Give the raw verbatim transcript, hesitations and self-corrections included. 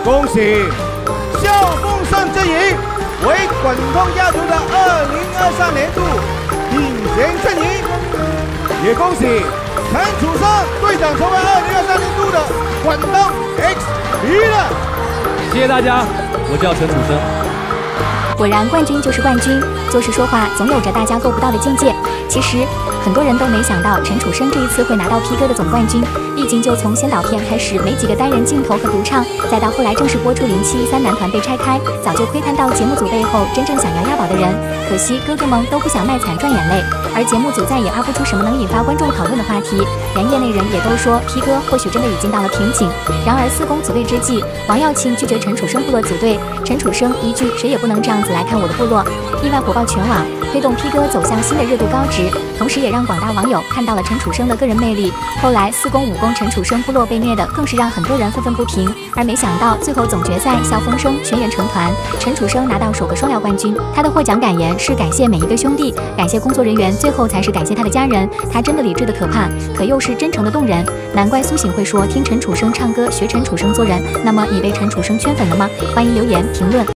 恭喜笑风盛阵营为滚动亚洲的二零二三年度领衔阵营，也恭喜陈楚生队长成为二零二三年度的滚动 X 娱乐。 谢谢大家，我叫陈楚生。 果然，冠军就是冠军，做事说话总有着大家够不到的境界。其实很多人都没想到陈楚生这一次会拿到 P 歌的总冠军，毕竟就从先导片开始没几个单人镜头和独唱，再到后来正式播出零七一三男团被拆开，早就窥探到节目组背后真正想要押宝的人。可惜哥哥们都不想卖惨赚眼泪，而节目组再也挖不出什么能引发观众讨论的话题，连业内人也都说 P 歌或许真的已经到了瓶颈。然而四公组队之际，王耀庆拒绝陈楚生部落组队，陈楚生一句谁也不能这样子来看我的部落，意外火爆全网，推动 P 歌走向新的热度高值，同时也让广大网友看到了陈楚生的个人魅力。后来四公五公陈楚生部落被虐的更是让很多人愤愤不平，而没想到最后总决赛笑风生全员成团，陈楚生拿到首个双料冠军。他的获奖感言是感谢每一个兄弟，感谢工作人员，最后才是感谢他的家人。他真的理智的可怕，可又是真诚的动人。难怪苏醒会说听陈楚生唱歌学陈楚生做人。那么你被陈楚生圈粉了吗？欢迎留言评论。